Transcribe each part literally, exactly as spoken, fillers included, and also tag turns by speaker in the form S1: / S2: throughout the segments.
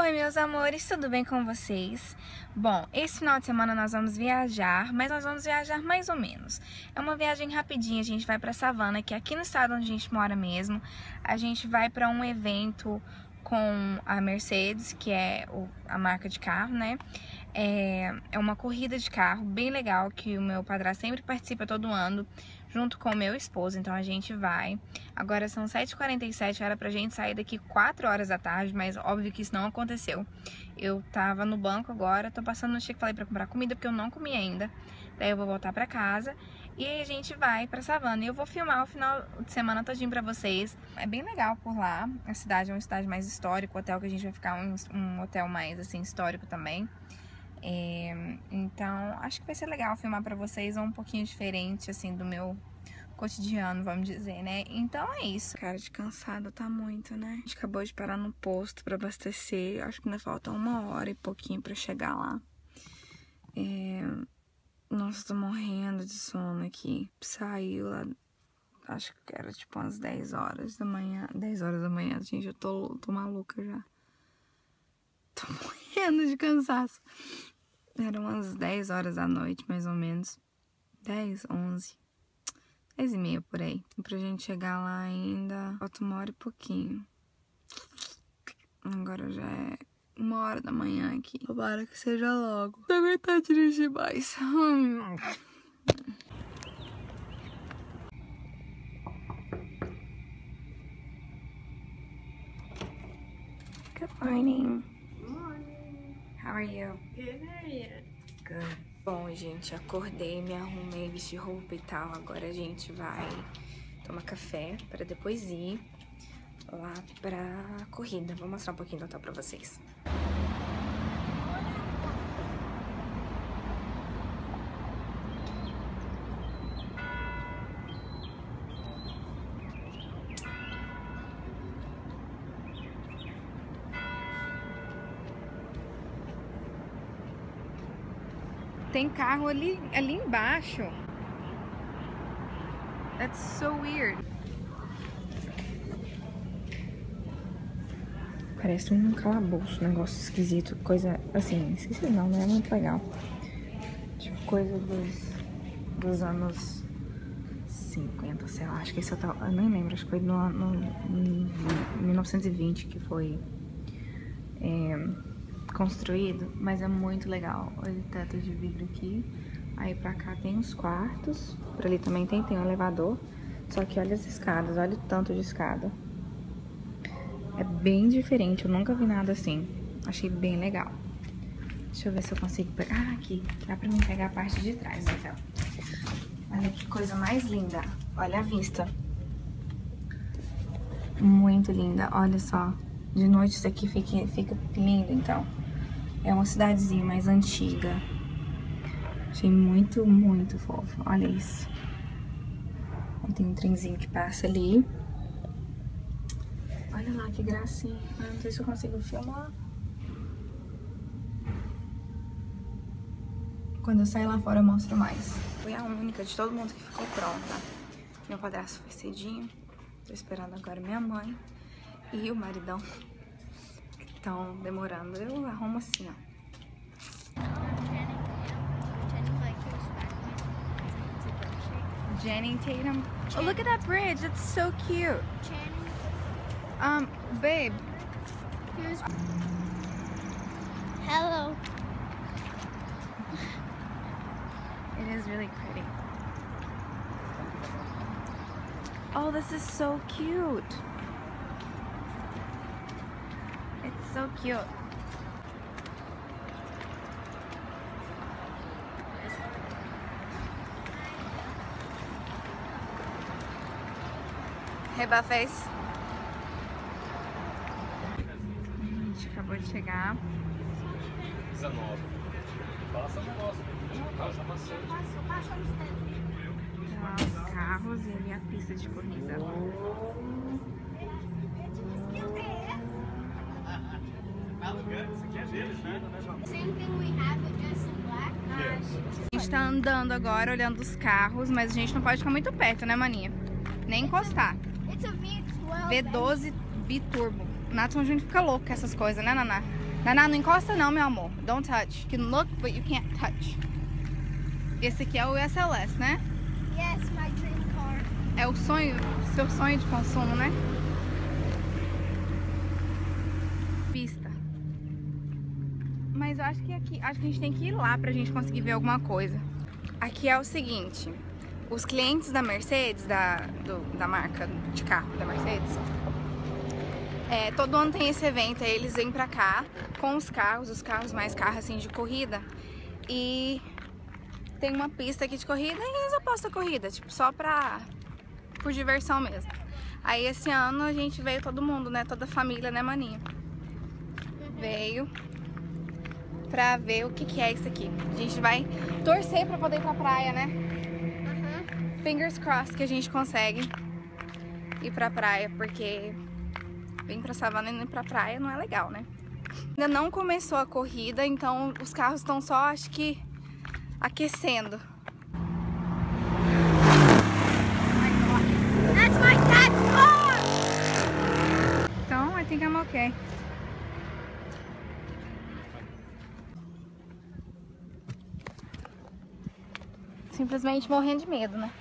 S1: Oi, meus amores, tudo bem com vocês? Bom, esse final de semana nós vamos viajar, mas nós vamos viajar mais ou menos. É uma viagem rapidinha, a gente vai pra Savannah, que é aqui no estado onde a gente mora mesmo. A gente vai pra um evento com a Mercedes, que é o, a marca de carro, né? É, é uma corrida de carro bem legal, que o meu padrasto sempre participa todo ano, junto com o meu esposo, então a gente vai. Agora são sete e quarenta e sete, era pra gente sair daqui quatro horas da tarde, mas óbvio que isso não aconteceu. Eu tava no banco agora, tô passando no Chick-fil-A pra comprar comida, porque eu não comi ainda. Daí eu vou voltar pra casa e aí a gente vai pra Savannah. E eu vou filmar o final de semana todinho pra vocês. É bem legal por lá, a cidade é uma cidade mais histórica, o hotel que a gente vai ficar é um, um hotel mais, assim, histórico também. É, então, acho que vai ser legal filmar pra vocês, um pouquinho diferente, assim, do meu cotidiano, vamos dizer, né? Então é isso. Cara, de cansada tá muito, né? A gente acabou de parar no posto pra abastecer. Acho que ainda falta uma hora e pouquinho pra chegar lá. É... Nossa, tô morrendo de sono aqui. Saiu lá, acho que era tipo umas dez horas da manhã. dez horas da manhã, gente, eu tô, tô maluca já. Tô morrendo de cansaço. Eram umas dez horas da noite, mais ou menos. dez, onze. dez e meia por aí. E pra gente chegar lá ainda, falta uma hora e pouquinho. Agora já é uma hora da manhã aqui. Tomara que seja logo. Não aguentar dirigir mais. Good morning.
S2: Good morning.
S1: How are you?
S2: Good, how are you?
S1: Good. Bom, gente, acordei, me arrumei, vesti roupa e tal. Agora a gente vai tomar café para depois ir lá pra corrida. Vou mostrar um pouquinho do hotel pra vocês. Tem carro ali, ali embaixo. That's so weird. Parece um calabouço, um negócio esquisito, coisa assim, esquisito não, não é muito legal. Tipo, coisa dos, dos anos cinquenta, sei lá, acho que esse hotel, eu nem lembro, acho que foi no, no, no mil novecentos e vinte que foi é, construído, mas é muito legal. Olha o teto de vidro aqui. Aí pra cá tem os quartos, por ali também tem, tem um elevador, só que olha as escadas, olha o tanto de escada. É bem diferente, eu nunca vi nada assim. Achei bem legal. Deixa eu ver se eu consigo pegar. Ah, aqui. Dá pra mim pegar a parte de trás do hotel. Olha que coisa mais linda. Olha a vista. Muito linda. Olha só. De noite isso aqui fica, fica lindo, então. É uma cidadezinha mais antiga. Achei muito, muito fofo. Olha isso. Aí tem um trenzinho que passa ali. Olha lá que gracinha. Eu não sei se eu consigo filmar. Quando eu sair lá fora eu mostro mais. Fui a única de todo mundo que ficou pronta. Meu padrasto foi cedinho. Tô esperando agora minha mãe e o maridão que estão demorando. Eu arrumo assim, ó. Channing Tatum. Oh, look at that bridge. It's so cute. Um, babe.
S2: Here's... Hello.
S1: It is really pretty. Oh, this is so cute. It's so cute. Hey, Buffets. A gente acabou de chegar.
S3: dezenove. Passa no nosso. Passa bastante.
S2: Passa nos
S1: Lá os carros e ali a pista de corrida.
S2: Same thing we have, but just in black.
S1: A gente tá andando agora, olhando os carros, mas a gente não pode ficar muito perto, né, maninha? Nem encostar.
S2: It's a V twelve.
S1: V doze Biturbo. Nathan Júnior fica louco com essas coisas, né, Naná? Naná, não encosta não, meu amor. Don't touch. You can look, but you can't touch. Esse aqui é o S L S, né?
S2: Yes, my dream car.
S1: É o sonho, seu sonho de consumo, né? Pista. Mas eu acho que aqui, acho que a gente tem que ir lá pra gente conseguir ver alguma coisa. Aqui é o seguinte, os clientes da Mercedes, da, do, da marca de carro da Mercedes, é, todo ano tem esse evento, aí eles vêm pra cá com os carros, os carros mais carros assim de corrida, e tem uma pista aqui de corrida e eles apostam corrida, tipo, só pra, por diversão mesmo. Aí esse ano a gente veio todo mundo, né, toda a família, né, maninha? Veio pra ver o que que é isso aqui. A gente vai torcer pra poder ir pra praia, né?
S2: Uhum.
S1: Fingers crossed que a gente consegue ir pra praia, porque vir pra savana e não ir pra praia não é legal, né? Ainda não começou a corrida, então os carros estão só, acho que, aquecendo.
S2: That's my dad's car!
S1: Então, I think I'm okay. Simplesmente morrendo de medo, né?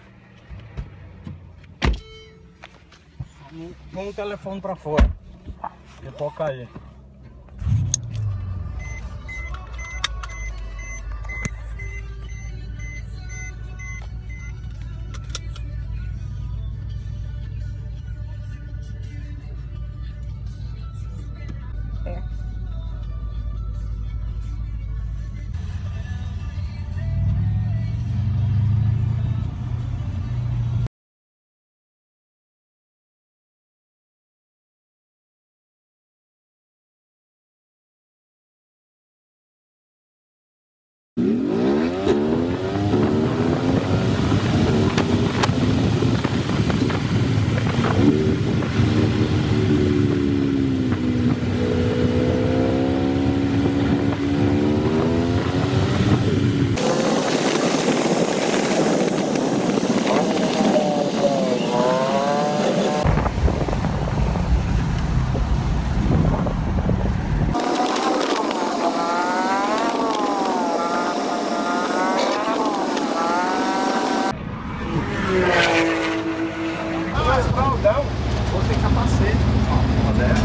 S3: Põe o telefone pra fora. Eu toco aí.
S1: É.
S3: Não, vou ter capacete. Uma dessa.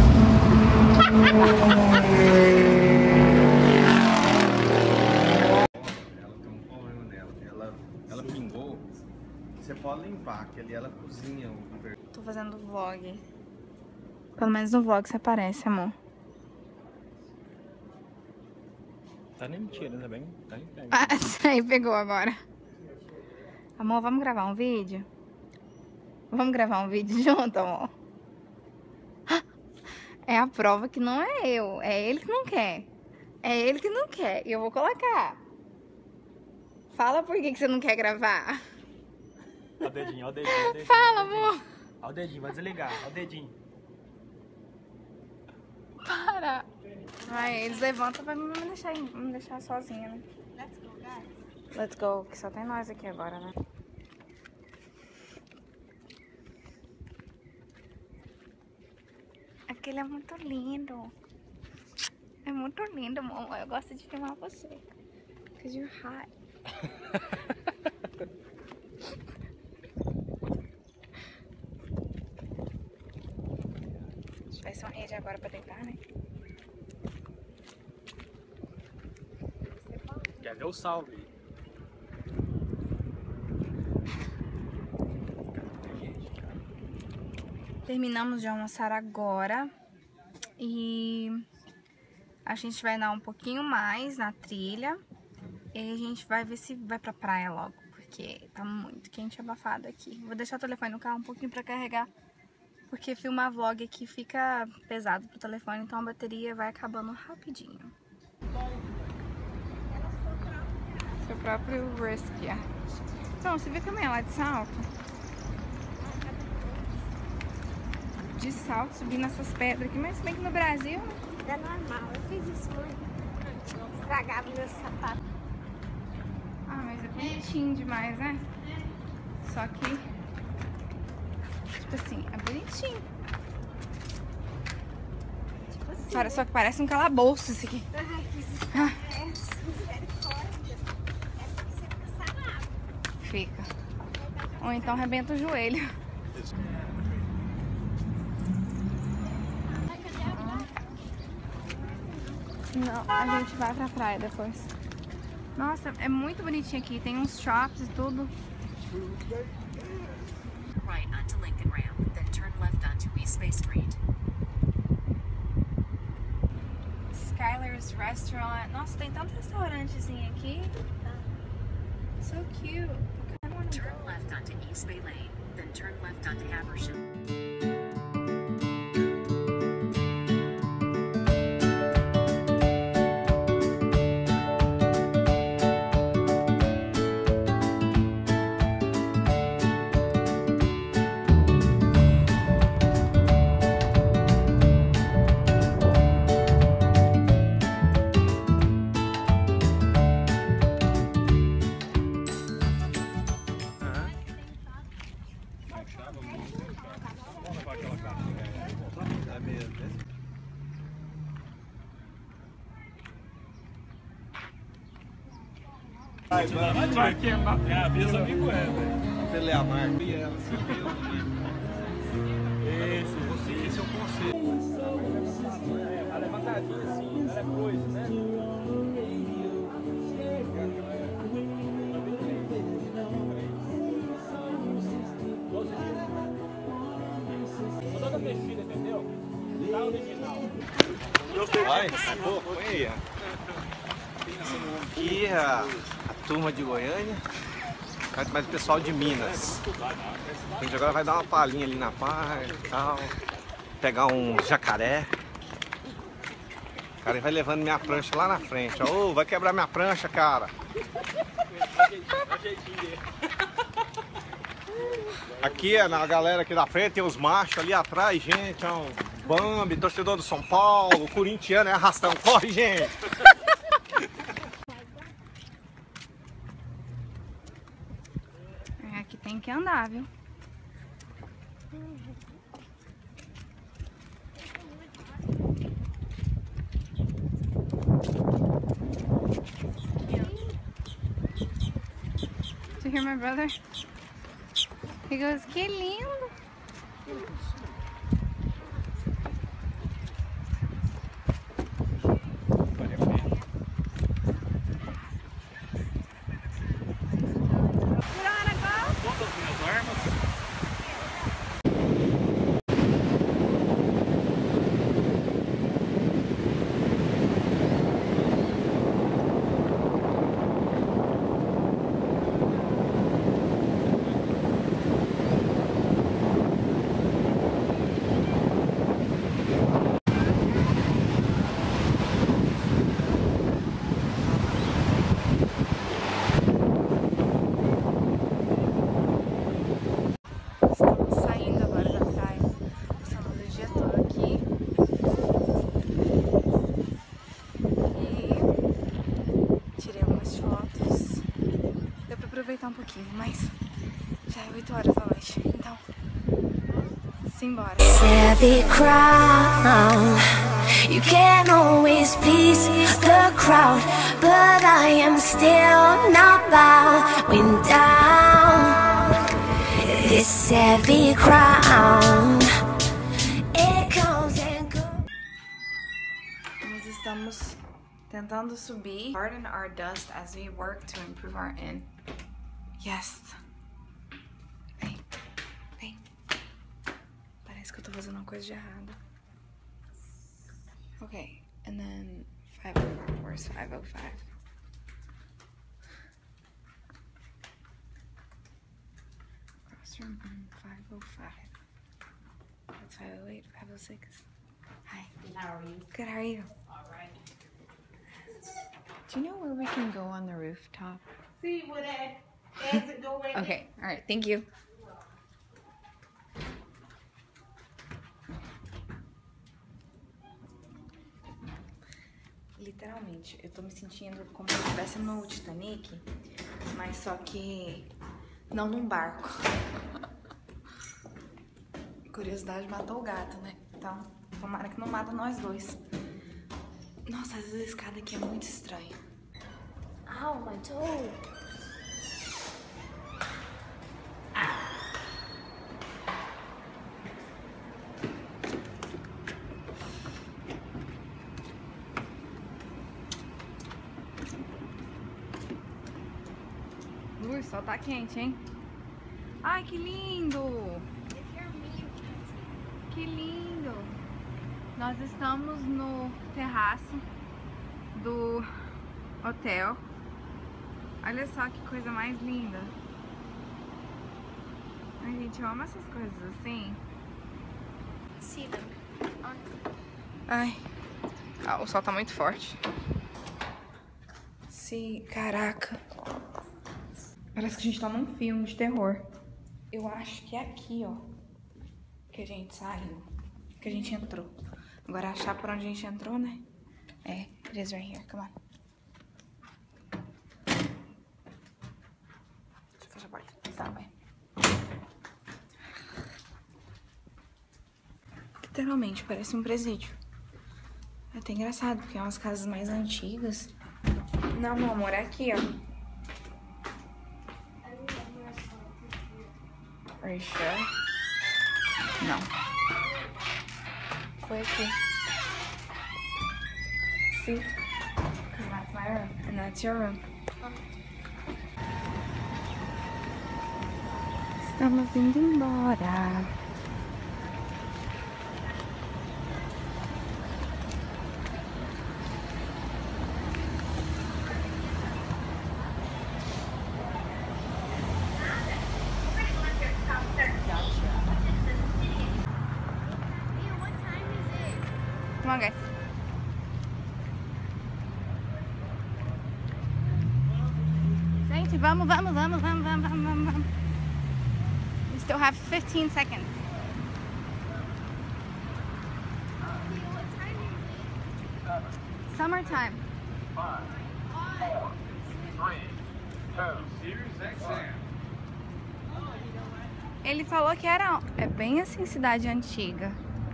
S3: Ela tem um problema nela. Ela, ela pingou. Você pode limpar, que ali ela cozinha o verde.
S1: Tô fazendo vlog. Pelo menos no vlog você aparece, amor.
S3: Tá nem mentira, tá bem? Tá em pé.
S1: Ah, aí pegou agora. Amor, vamos gravar um vídeo? Vamos gravar um vídeo junto, amor? É a prova que não é eu. É ele que não quer. É ele que não quer. E eu vou colocar. Fala por que, que você não quer gravar.
S3: Ó o dedinho, ó o dedinho. Ó o dedinho
S1: Fala,
S3: ó o dedinho.
S1: amor.
S3: Ó o dedinho, vai desligar. Ó o dedinho.
S1: Para. Ai, eles levantam pra me deixar, me deixar sozinha, né?
S2: Let's go, guys.
S1: Let's go, que só tem nós aqui agora, né? Aquele é muito lindo. É muito lindo, amor. Eu gosto de filmar você. Because you're hot. Se tivesse uma rede agora pra deitar, né?
S3: Quer ver o salve?
S1: Terminamos de almoçar agora e a gente vai dar um pouquinho mais na trilha e aí a gente vai ver se vai pra praia logo, porque tá muito quente e abafado aqui. Vou deixar o telefone no carro um pouquinho pra carregar, porque filmar vlog aqui fica pesado pro telefone, então a bateria vai acabando rapidinho. Seu próprio risk, yeah. Então, você vê também lá de salto? De salto, subir nessas pedras aqui, mas bem que no Brasil...
S2: É normal, eu fiz isso muito. Estragava meus sapatos.
S1: Ah, mas é bonitinho demais, né? Só que... Tipo assim, é bonitinho. Tipo assim. Para, só que parece um calabouço isso aqui.
S2: Ai, que misericórdia. Essa aqui você fica sarado.
S1: Fica. Ou então arrebenta o joelho. Não, a gente vai pra praia depois. Nossa, é muito bonitinho aqui. Tem uns shops e tudo.
S4: Right onto Lincoln Ramp, then turn left onto East Bay Street.
S1: Skylar's Restaurant. Nossa, tem tanto restaurantezinho aqui. So cute. I wanna
S4: Turn
S1: go.
S4: left onto East Bay Lane, then turn left onto Haversham.
S3: É mesmo, né? Vai, vai, vai.
S5: É, avisa amigo é, velho.
S3: Você lê a marca e ela se viu, né?
S5: Esse, você, esse é o conceito. É, a levantadinha assim, ela é coisa, né? Toda mexida, entendeu? Tá original.
S3: Vai, pô, põe aí, ó. Aqui a, a turma de Goiânia, mas o pessoal de Minas. A gente agora vai dar uma palhinha ali na praia e tal, pegar um jacaré. O cara vai levando minha prancha lá na frente, ó. Ô, vai quebrar minha prancha, cara. Aqui, na galera aqui da frente, tem os machos ali atrás, gente, ó. Bambi, torcedor do São Paulo, corintiano é arrastão. Corre, gente!
S1: Aqui tem que andar, viu? Did you hear my brother? He goes, que lindo! Estamos saindo agora da praia. Passamos o dia todo aqui. E tirei algumas fotos. Deu pra aproveitar um pouquinho, mas já é oito horas da noite. Então, simbora.
S6: Heavy crown, you can always please the crowd, but I am still not bowing down. This heavy crown, it comes and goes.
S1: Nós estamos tentando subir. Harden our dust as we work to improve our in. Yes. Vem, vem. Parece que eu tô fazendo uma coisa de errado. Okay, and then five oh five. Where's five oh five? Crossroom on five oh five. That's five oh eight, five oh six. Hi.
S2: How are you?
S1: Good, how are you?
S2: All right.
S1: Do you know where we can go on the rooftop?
S2: See where that exit go right there?
S1: Okay, alright, thank you. Literalmente, eu tô me sentindo como se eu estivesse no Titanic, mas só que não num barco. Curiosidade matou o gato, né? Então, tomara que não mata nós dois. Nossa, essa escada aqui é muito estranha.
S2: Ow, my toe.
S1: Ui, o sol tá quente, hein? Ai, que lindo! Que lindo! Nós estamos no terraço do hotel. Olha só que coisa mais linda. Ai, gente, eu amo essas coisas assim.
S2: See them.
S1: Ai, ah, o sol tá muito forte. Sim, caraca. Parece que a gente tá num filme de terror. Eu acho que é aqui, ó, que a gente saiu, que a gente entrou. Agora achar por onde a gente entrou, né? É, it is right here, come on. Deixa eu fechar a porta. Tá, vai. Literalmente, parece um presídio. É até engraçado, porque é umas casas mais antigas. Não, meu amor, é aqui, ó. Are you sure? Não. Foi aqui. See? Because that's my room. And that's your room. Estamos indo embora. Come on, guys. Gente, vamos, vamos, vamos, vamos, vamos, vamos, vamos. We still have fifteen seconds. Summertime.
S5: Five, four, three, two, serious exam.
S1: Ele falou que era... É bem assim, cidade antiga.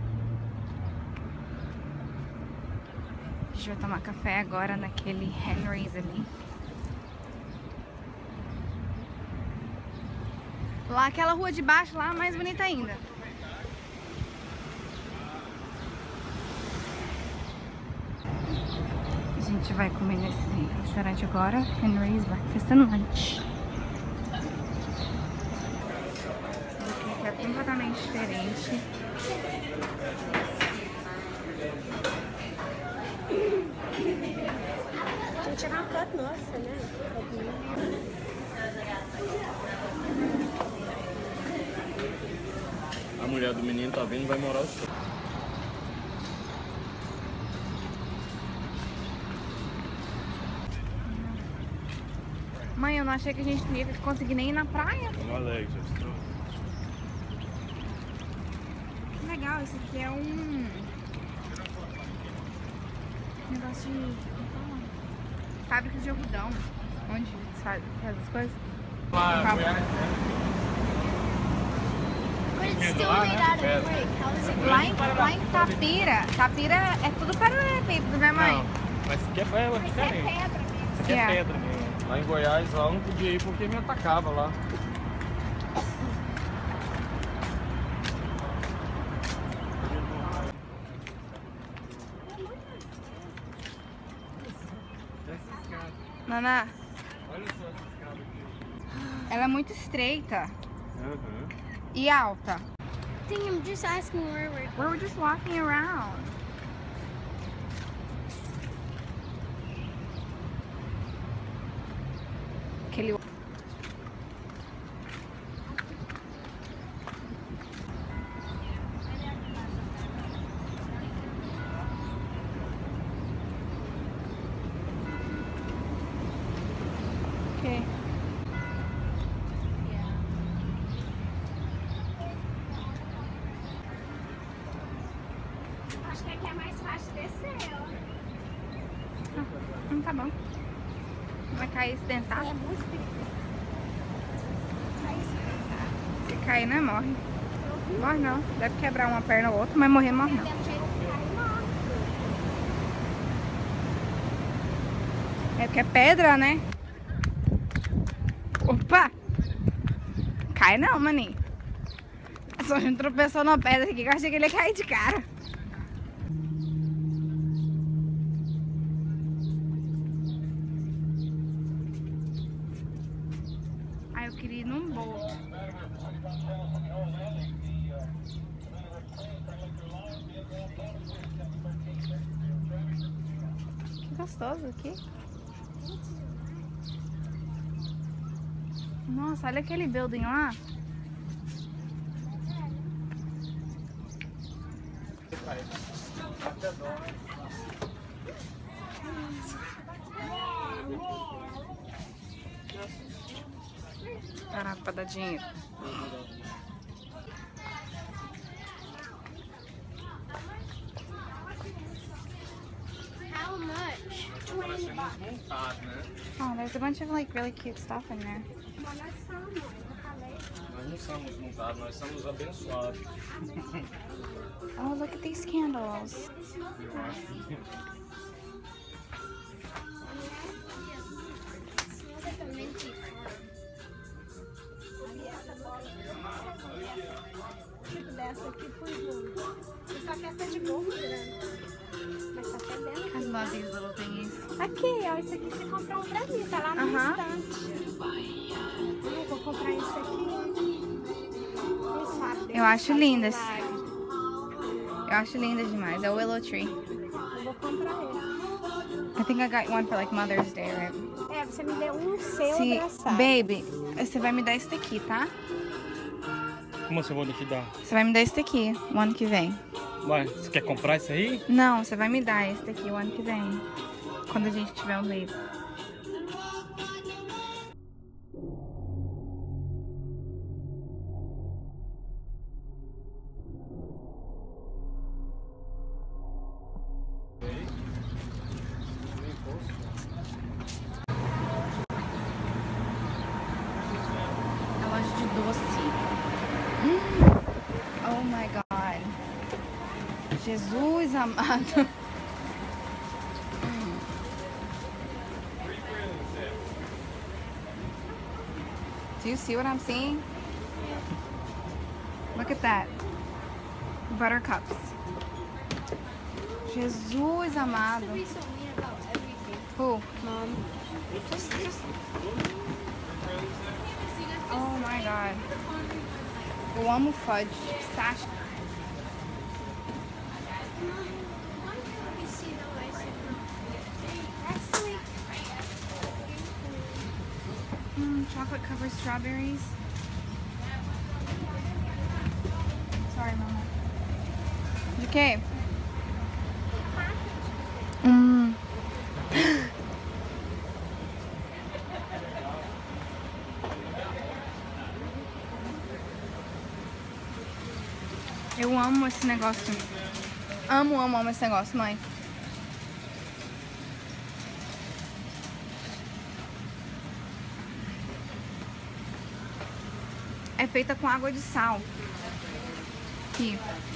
S1: A gente vai tomar café agora naquele Henry's ali. Lá, aquela rua de baixo lá, mais bonita ainda. A gente vai comer nesse restaurante agora, Henry's Breakfast and Lunch. Esse aqui é completamente diferente.
S2: Vou tirar uma foto nossa, né?
S5: A mulher do menino tá vindo e vai morar o seu.
S1: Mãe, eu não achei que a gente ia conseguir nem ir na praia.
S5: Vamos, Alex.
S1: Que legal, isso aqui é um negócio de... fábrica de algodão. Onde se faz, faz as coisas?
S2: But it's still made out of brick. How is it
S1: Lá em, lá em Tapira, Tapira é tudo paralelepípedo, né, mãe?
S5: Não, mas isso aqui é, é
S2: Mas é
S5: diferente.
S2: pedra mesmo.
S5: Isso aqui é
S1: Yeah.
S5: pedra mesmo. Lá em Goiás, lá eu não podia ir porque me atacava lá.
S1: Naná,
S5: Olha só essa escada aqui.
S1: ela é muito estreita
S5: Uhum.
S1: e alta.
S2: Thing, I'm just asking where we're
S1: We were just walking around. Aquele... Okay.
S2: Acho que aqui é mais fácil descer, ó.
S1: Hum, tá bom. Vai cair se tentar.
S2: É muito perigoso.
S1: Se cair, né? Morre. Morre não. Deve quebrar uma perna ou outra, mas morrer morre não.
S2: Deve jeito que cai, morre.
S1: É porque é pedra, né? Opa! Cai não, maninho. Só a gente tropeçou na pedra aqui que eu achei que ele ia cair de cara. Ai, eu queria ir num boat. Que gostoso aqui. Nossa, olha aquele building lá. Parar pra dar dinheiro.
S2: How much? twenty bucks.
S1: Oh, there's a bunch of like really cute stuff in there.
S2: Mas nós somos, eu falei.
S5: Nós não somos montados, nós somos abençoados.
S1: Oh, look at these candles.
S2: Tipo dessa aqui pro jogo. Só que essa é de golfe grande. Mas tá fedendo.
S1: I love these little thingies.
S2: Aqui, ó, isso aqui você comprou um pra mim, tá lá no
S1: Aham.
S2: estante. Eu vou comprar isso aqui. Quem sabe,
S1: Eu acho
S2: faz
S1: lindas.
S2: milagre.
S1: Eu acho linda demais. É o Willow Tree.
S2: Eu vou comprar ele.
S1: I think I got one for like Mother's Day, right?
S2: É, você me deu um seu
S1: Se,
S2: abraçado.
S1: baby, você vai me dar esse daqui, tá?
S5: Como você vai te dar?
S1: Você vai me dar esse daqui, o ano que vem.
S5: Ué, você quer comprar isso aí?
S1: Não, você vai me dar esse daqui o ano que vem. Quando a gente tiver um baby. A loja de doce. Hum. Oh my God. Jesus amado. Do you see what I'm seeing? Look at that. Buttercups. Jesus amado. Who?
S2: Mom.
S1: Just, just. Oh my God. Eu amo fudge. Pistache. Mm, chocolate covered strawberries. Sorry, Mama. De quê? Hum. Eu amo esse negócio. Amo, amo, amo esse negócio, mãe. É feita com água de sal. Aqui.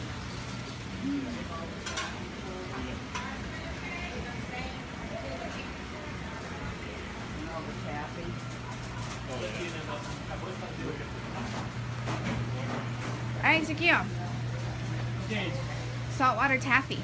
S1: Ah, esse aqui, ó. Saltwater taffy.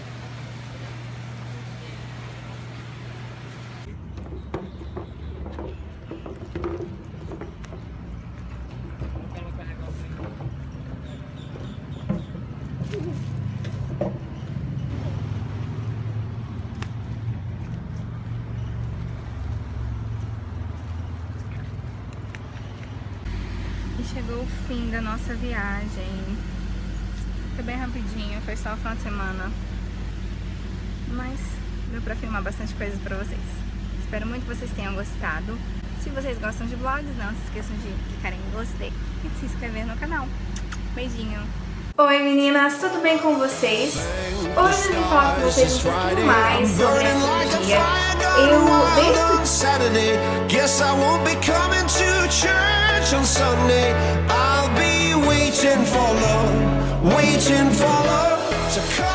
S1: E chegou o fim da nossa viagem. Foi bem rapidinho, foi só o final de semana. Mas deu pra filmar bastante coisa pra vocês. Espero muito que vocês tenham gostado. Se vocês gostam de vlogs, não se esqueçam de clicar em gostei e de se inscrever no canal. Beijinho! Oi meninas, tudo bem com vocês? Hoje eu vim falar com vocês um pouquinho mais sobre esse dia. Eu desde
S7: Saturday, guess I won't be coming to church on Sunday. I'll be waiting for love, waiting for love to come.